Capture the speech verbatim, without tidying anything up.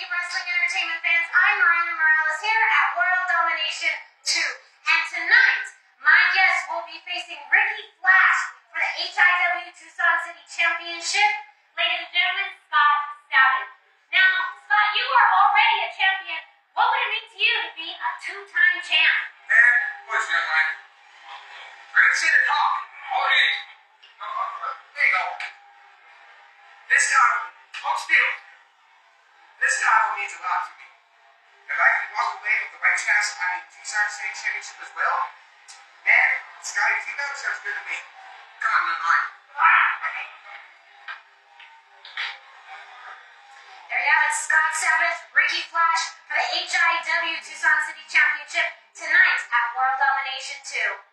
wrestling entertainment fans, I'm Miranda Morales here at World Domination two. And tonight, my guest will be facing Ricky Flash for the H I W Tucson City Championship. Ladies and gentlemen, Scott Sabbath. Now, Scott, you are already a champion. What would it mean to you to be a two-time champ? Man, what's your line? I can see the talk. Okay. Uh, uh, there you go. This time, hold still. This title means a lot to me. If I can walk away with the right chance I mean Tucson State Championship as well, man, Scotty, keep that sounds good to me. Come on, my mind. There you have it, Scott Sabbath, Ricky Flash for the H I W Tucson City Championship tonight at World Domination two.